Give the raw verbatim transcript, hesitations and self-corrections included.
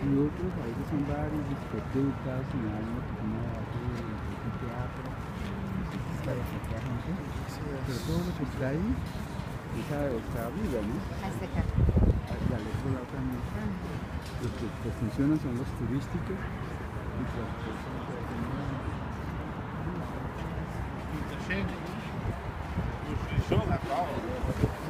y otros a veces son varios, discotecas, y hay una pequeña base de teatro, para sacar gente, pero todo lo que está ahí, esa está viva, ¿no? Y al otro lado también están. Los que pues, funcionan son los turísticos y pues, Muita gente, o show Natal.